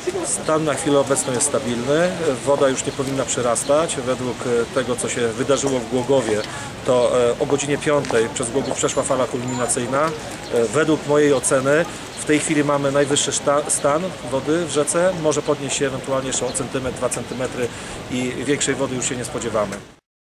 Stan na chwilę obecną jest stabilny, woda już nie powinna przyrastać. Według tego, co się wydarzyło w Głogowie, to o godzinie 5 przez Głogów przeszła fala kulminacyjna. Według mojej oceny w tej chwili mamy najwyższy stan wody w rzece, może podnieść się ewentualnie jeszcze o centymetr, 2 cm i większej wody już się nie spodziewamy.